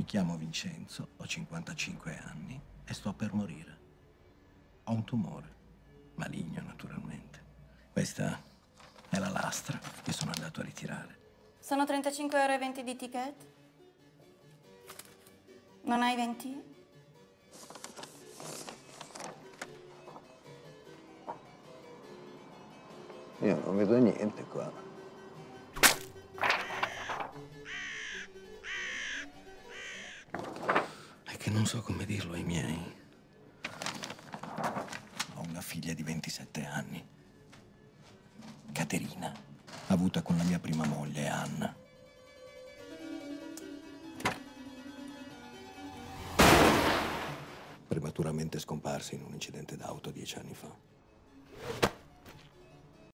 chiamo Vincenzo, ho 55 anni e sto per morire. Ho un tumore, maligno naturalmente. Questa è la lastra che sono andato a ritirare. Sono 35,20 € di ticket? Non hai 20? Io non vedo niente qua. È che non so come dirlo ai miei. Ho una figlia di 27 anni. Caterina, avuta con la mia prima moglie, Anna. Prematuramente scomparsa in un incidente d'auto 10 anni fa.